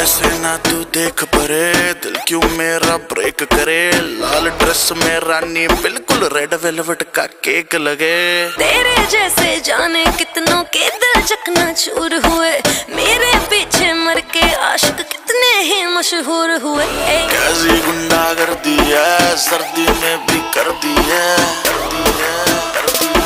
ऐसे ना तू देख परे, दिल क्यों मेरा ब्रेक करे। लाल ड्रेस में रानी बिल्कुल रेड वेलवेट का केक लगे। तेरे जैसे जाने कितनों के दिल चकना चूर हुए, मेरे पीछे मर के आशिक कितने ही मशहूर हुए। कैसी गुंडागर्दी है, सर्दी में भी कर दी है।